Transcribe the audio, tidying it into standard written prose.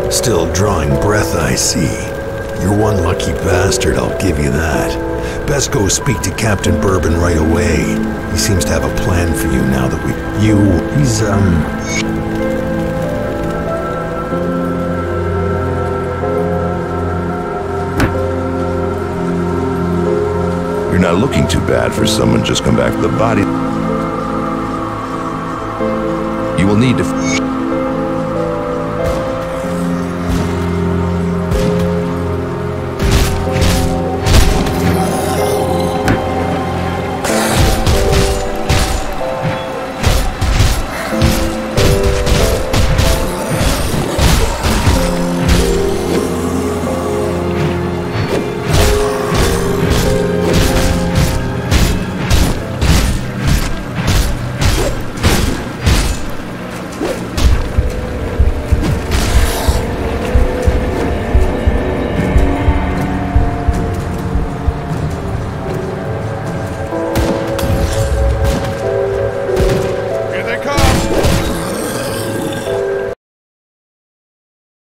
Still drawing breath, I see. You're one lucky bastard, I'll give you that. Best go speak to Captain Bourbon right away. He seems to have a plan for you now that he's, You're not looking too bad for someone just come back. The body... You will need to...